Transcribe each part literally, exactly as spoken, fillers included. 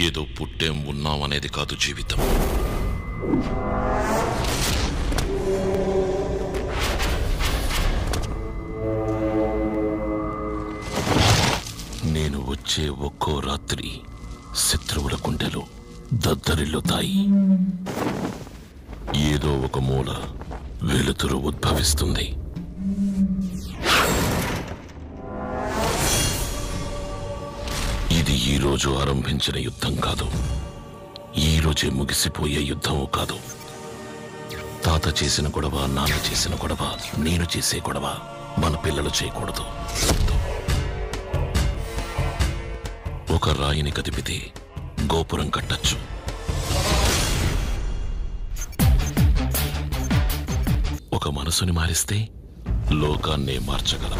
ఏదో పుట్టేం ఉన్నాం అనేది కాదు జీవితం. నేను వచ్చే ఒక్కో రాత్రి శత్రువుల గుండెలు దద్దరిల్లుతాయి. ఏదో ఒక మూల వెలుతురు ఉద్భవిస్తుంది. ఇది ఈ రోజు ఆరంభించిన యుద్ధం కాదు, ఈ రోజే ముగిసిపోయే యుద్ధం కాదు. తాత చేసిన గొడవ, నాన్న చేసిన గొడవ, నేను చేసే గొడవ మన పిల్లలు చేయకూడదు. ఒక రాయిని కదిపితే గోపురం కట్టచ్చు. ఒక మనసుని మారిస్తే లోకాన్నే మార్చగలం.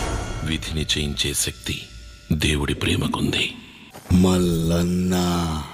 విధిని జయించే శక్తి దేవుడి ప్రేమకుంది. మల్లన్న